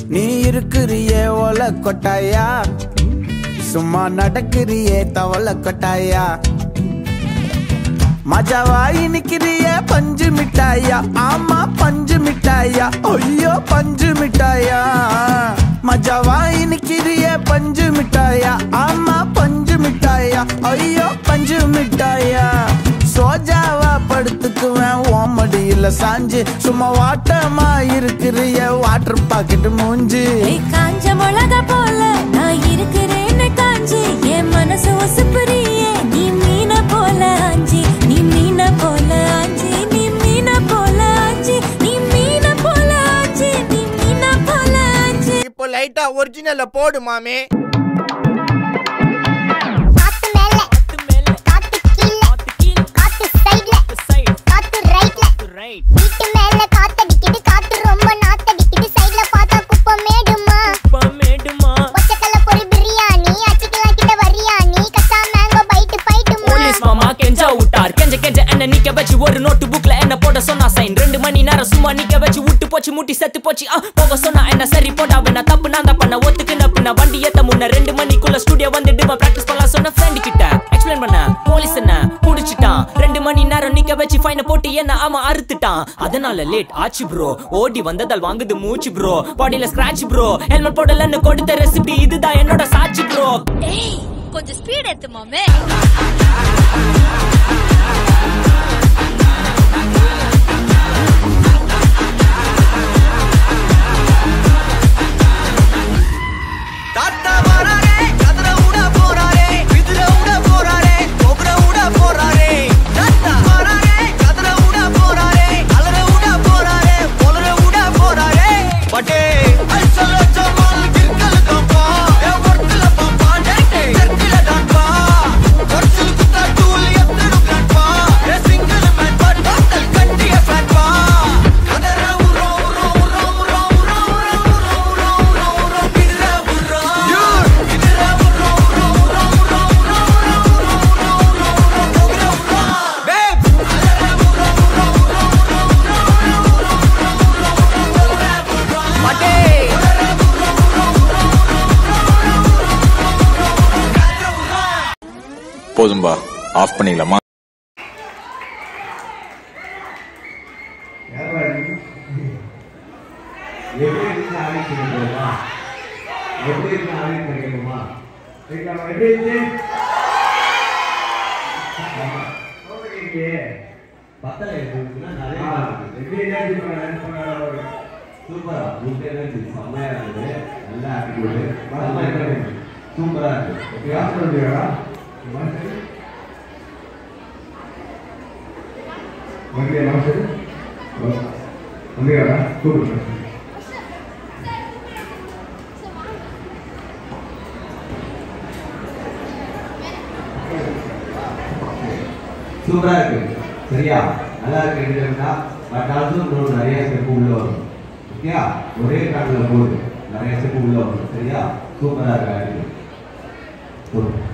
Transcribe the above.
நீ இருக்கிறியே ஓல கொட்டாயா, சும்மா நடக்கிறியே தவள கொட்டாயா. மஜாவாய் நிக்கிறியே பஞ்சு மிட்டாயா, ஆமா பஞ்சு மிட்டாயா, ஐயோ பஞ்சு மிட்டாயா. மஜாவாய் நிக்கிறியே பஞ்சு மிட்டாயா, ஆமா பஞ்சு மிட்டாயா, ஐயோ பஞ்சு மிட்டாயா. சோஜாவா படுத்துக்குவேன் ஓமடியில சாஞ்சு, சும்மா வாட்டமா இருக்கிறிய வாட்டர் பாக்கெட் மூஞ்சி. காஞ்ச மிளகா போல நான் இருக்கிறேன்னு காஞ்சி, என் மனசு ஒசுப்புறியே நீ மீன போல ஆஞ்சி, நீ மீன போல ஆஞ்சி, நீ மீன போல ஆஞ்சி, நீ மீன போல ஆஞ்சி, நீ மீன போல ஆஞ்சி. இப்போ லைட்டா ஒரிஜினல்ல போடு மாமே. ஒரு நோட்டு புக்ல என்ன போட சொன்னா சைன், 2 மணி நேரம் சும்மா நிக்க வச்சு விட்டு போச்சு முட்டி செத்து போச்சு. போக சொன்னா என்ன சரி போட்டா வேணா தப்பு நான் தான் பண்ண ஒத்துக்குன பின்ன வண்டி ஏத்த முன்ன 2 மணிக்குள்ள ஸ்டுடியோ வந்துட்டு பிராக்டிஸ் பண்ணலாம் சொன்ன ஃப்ரெண்ட் கிட்ட எக்ஸ்பிளைன் பண்ண. போலீஸ் என்ன புடிச்சிட்டான், 2 மணி நேரம் நிக்க வச்சு ஃபைனை போட்டு என்ன அவன் அறுத்துட்டான். அதனால லேட் ஆச்சு ப்ரோ, ஓடி வந்ததால் வாங்குது மூச்சு ப்ரோ, பாடியில ஸ்கிராட்ச் ப்ரோ, ஹெல்மெட் போடலன்னு கொடுத்த ரெசிபி இதுதான் என்னோட சாட்சி ப்ரோ. கொஞ்சம் ஸ்பீட் ஏத்து மாமே. போதும்பா, ஆஃப் பண்ணிக்கலாமா? சூப்பரா இருக்கு. சரியா? நல்லா இருக்குன்னா பட் ஆல்சோ இன்னும் நிறைய ஸ்டெப் உள்ள வரும். ஓகேயா? ஒரே கார்டுல போகுது, நிறைய ஸ்டெப் உள்ள வரும். சரியா? சூப்பரா இருக்கு.